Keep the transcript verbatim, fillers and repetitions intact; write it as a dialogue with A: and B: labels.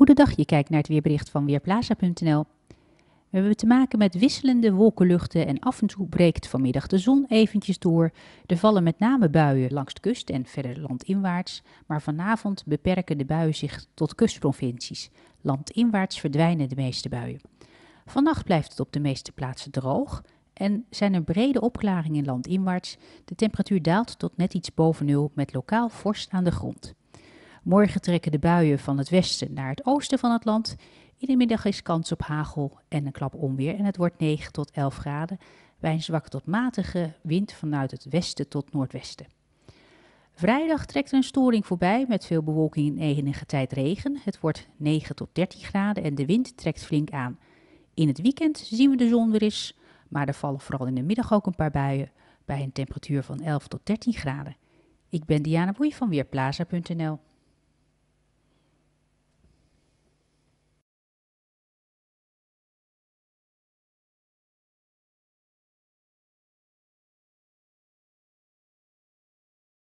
A: Goedendag, je kijkt naar het weerbericht van Weerplaza punt n l. We hebben te maken met wisselende wolkenluchten en af en toe breekt vanmiddag de zon eventjes door. Er vallen met name buien langs de kust en verder landinwaarts, maar vanavond beperken de buien zich tot kustprovincies. Landinwaarts verdwijnen de meeste buien. Vannacht blijft het op de meeste plaatsen droog en zijn er brede opklaringen landinwaarts. De temperatuur daalt tot net iets boven nul met lokaal vorst aan de grond. Morgen trekken de buien van het westen naar het oosten van het land. In de middag is kans op hagel en een klap onweer en het wordt negen tot elf graden bij een zwakke tot matige wind vanuit het westen tot noordwesten. Vrijdag trekt er een storing voorbij met veel bewolking en enige tijd regen. Het wordt negen tot dertien graden en de wind trekt flink aan. In het weekend zien we de zon weer eens, maar er vallen vooral in de middag ook een paar buien bij een temperatuur van elf tot dertien graden. Ik ben Diana Boei van Weerplaza punt n l.